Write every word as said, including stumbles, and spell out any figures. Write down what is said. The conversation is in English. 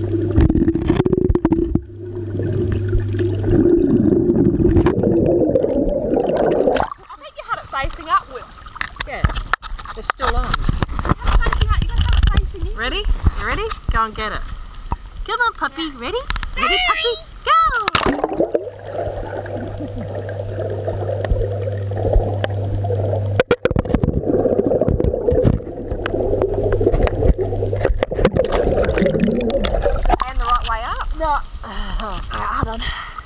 Facing upwards. Yeah, they're still on. Have it facing up. You don't have it facing in. Ready? You ready? Go and get it. Come on, puppy. Yeah. Ready? Ready, puppy? Go! And the right way up. No. Oh, hold on.